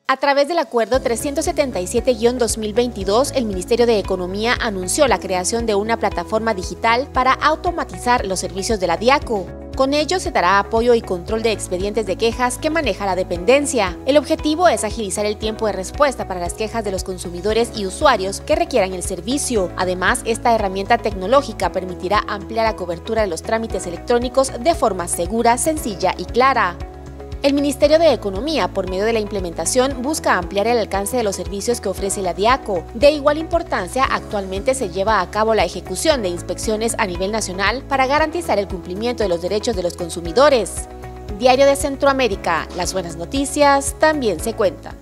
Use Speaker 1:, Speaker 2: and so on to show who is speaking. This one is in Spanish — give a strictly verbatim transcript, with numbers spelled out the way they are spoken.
Speaker 1: A través del Acuerdo trescientos setenta y siete guión dos mil veintidós, el Ministerio de Economía anunció la creación de una plataforma digital para automatizar los servicios de la DIACO. Con ello se dará apoyo y control de expedientes de quejas que maneja la dependencia. El objetivo es agilizar el tiempo de respuesta para las quejas de los consumidores y usuarios que requieran el servicio. Además, esta herramienta tecnológica permitirá ampliar la cobertura de los trámites electrónicos de forma segura, sencilla y clara. El Ministerio de Economía, por medio de la implementación, busca ampliar el alcance de los servicios que ofrece la DIACO. De igual importancia, actualmente se lleva a cabo la ejecución de inspecciones a nivel nacional para garantizar el cumplimiento de los derechos de los consumidores. Diario de Centroamérica, las buenas noticias también se cuentan.